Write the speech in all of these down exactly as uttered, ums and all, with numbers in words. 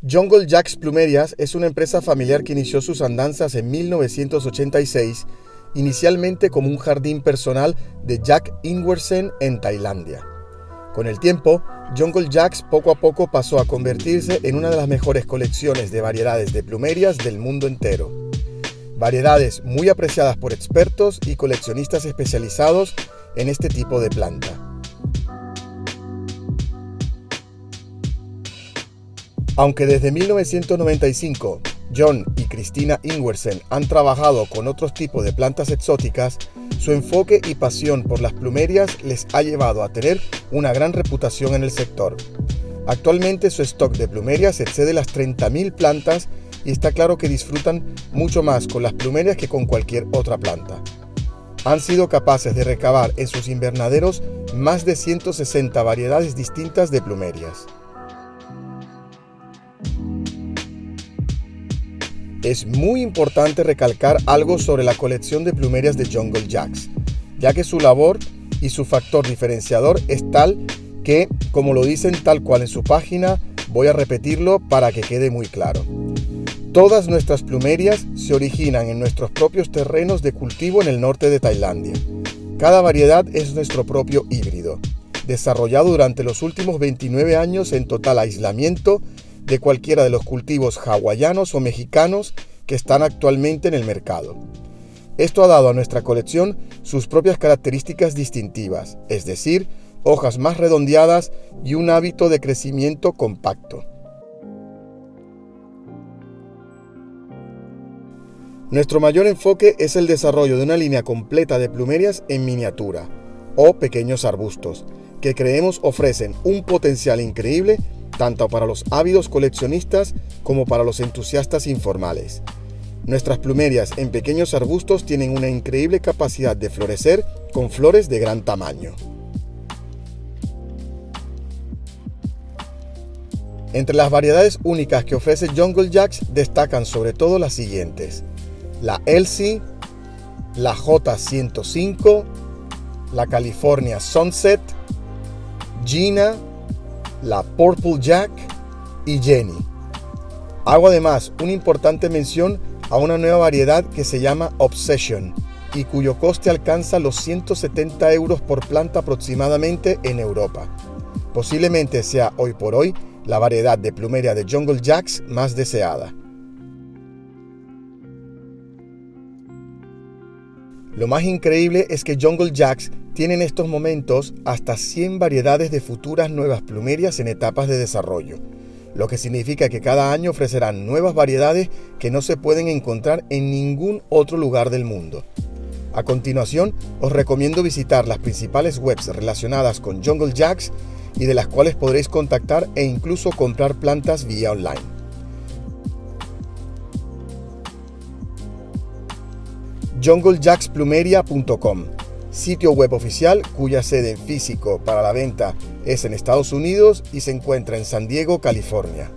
Jungle Jacks Plumerias es una empresa familiar que inició sus andanzas en mil novecientos ochenta y seis, inicialmente como un jardín personal de Jack Ingwersen en Tailandia. Con el tiempo, Jungle Jacks poco a poco pasó a convertirse en una de las mejores colecciones de variedades de plumerias del mundo entero. Variedades muy apreciadas por expertos y coleccionistas especializados en este tipo de planta. Aunque desde mil novecientos noventa y cinco John y Christina Ingwersen han trabajado con otros tipos de plantas exóticas, su enfoque y pasión por las plumerias les ha llevado a tener una gran reputación en el sector. Actualmente su stock de plumerias excede las treinta mil plantas y está claro que disfrutan mucho más con las plumerias que con cualquier otra planta. Han sido capaces de recabar en sus invernaderos más de ciento sesenta variedades distintas de plumerias. Es muy importante recalcar algo sobre la colección de plumerias de Jungle Jacks, ya que su labor y su factor diferenciador es tal que, como lo dicen tal cual en su página, voy a repetirlo para que quede muy claro. Todas nuestras plumerias se originan en nuestros propios terrenos de cultivo en el norte de Tailandia. Cada variedad es nuestro propio híbrido, desarrollado durante los últimos veintinueve años en total aislamiento de cualquiera de los cultivos hawaianos o mexicanos que están actualmente en el mercado. Esto ha dado a nuestra colección sus propias características distintivas, es decir, hojas más redondeadas y un hábito de crecimiento compacto. Nuestro mayor enfoque es el desarrollo de una línea completa de plumerias en miniatura o pequeños arbustos, que creemos ofrecen un potencial increíble tanto para los ávidos coleccionistas como para los entusiastas informales. Nuestras plumerias en pequeños arbustos tienen una increíble capacidad de florecer con flores de gran tamaño. Entre las variedades únicas que ofrece Jungle Jacks destacan sobre todo las siguientes: la Elsie, la J ciento cinco, la California Sunset, Gina, la Purple Jack y Jenny. Hago además una importante mención a una nueva variedad que se llama Obsession y cuyo coste alcanza los ciento setenta euros por planta aproximadamente en Europa. Posiblemente sea hoy por hoy la variedad de plumeria de Jungle Jacks más deseada. Lo más increíble es que Jungle Jacks tiene en estos momentos hasta cien variedades de futuras nuevas plumerias en etapas de desarrollo, lo que significa que cada año ofrecerán nuevas variedades que no se pueden encontrar en ningún otro lugar del mundo. A continuación, os recomiendo visitar las principales webs relacionadas con Jungle Jacks y de las cuales podréis contactar e incluso comprar plantas vía online. jungle jacks plumeria punto com, sitio web oficial cuya sede en físico para la venta es en Estados Unidos y se encuentra en San Diego, California.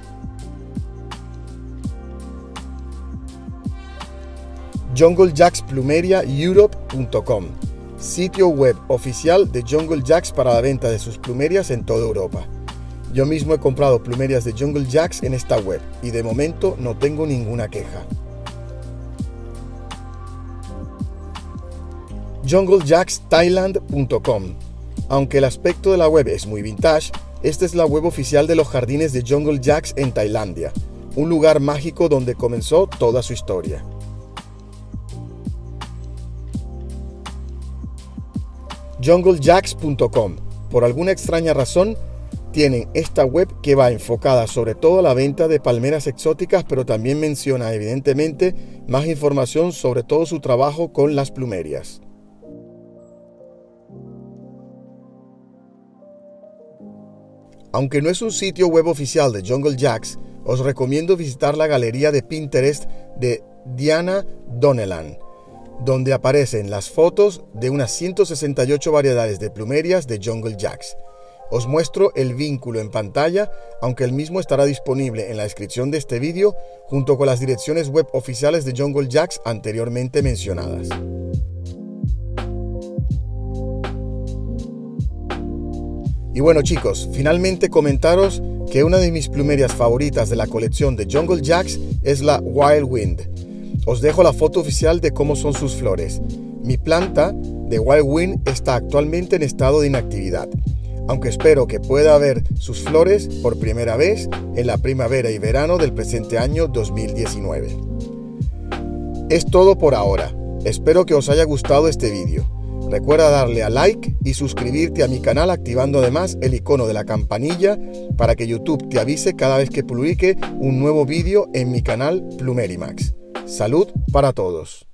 jungle jacks plumeria europe punto com, sitio web oficial de Jungle Jacks para la venta de sus plumerias en toda Europa. Yo mismo he comprado plumerias de Jungle Jacks en esta web y de momento no tengo ninguna queja. jungle jacks thailand punto com. Aunque el aspecto de la web es muy vintage, esta es la web oficial de los jardines de Jungle Jacks en Tailandia, un lugar mágico donde comenzó toda su historia. jungle jacks punto com. Por alguna extraña razón, tienen esta web que va enfocada sobre todo a la venta de palmeras exóticas, pero también menciona evidentemente más información sobre todo su trabajo con las plumerias. Aunque no es un sitio web oficial de Jungle Jacks, os recomiendo visitar la galería de Pinterest de Diana Donnellan, donde aparecen las fotos de unas ciento sesenta y ocho variedades de plumerias de Jungle Jacks. Os muestro el vínculo en pantalla, aunque el mismo estará disponible en la descripción de este vídeo, junto con las direcciones web oficiales de Jungle Jacks anteriormente mencionadas. Y bueno chicos, finalmente comentaros que una de mis plumerias favoritas de la colección de Jungle Jacks es la Wild Wind. Os dejo la foto oficial de cómo son sus flores. Mi planta de Wild Wind está actualmente en estado de inactividad, aunque espero que pueda ver sus flores por primera vez en la primavera y verano del presente año dos mil diecinueve. Es todo por ahora. Espero que os haya gustado este vídeo. Recuerda darle a like y suscribirte a mi canal activando además el icono de la campanilla para que YouTube te avise cada vez que publique un nuevo vídeo en mi canal Plumerimax. Salud para todos.